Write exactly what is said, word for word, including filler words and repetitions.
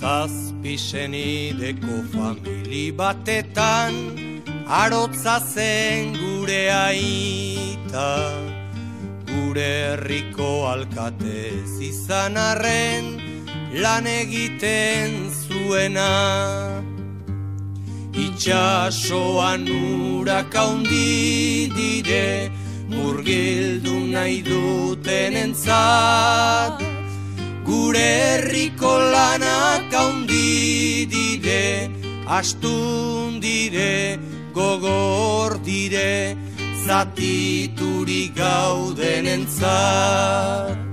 Zazpi senideko famili batetan arotza zen gure aita, gure herriko alkatez izan arren lan egiten zuena. Itxasoan urak haundi dire, murgildu nahi duten entzat, gure herriko lanak haundi dire, astun dire, gogor dire, zatiturik gauden entzat.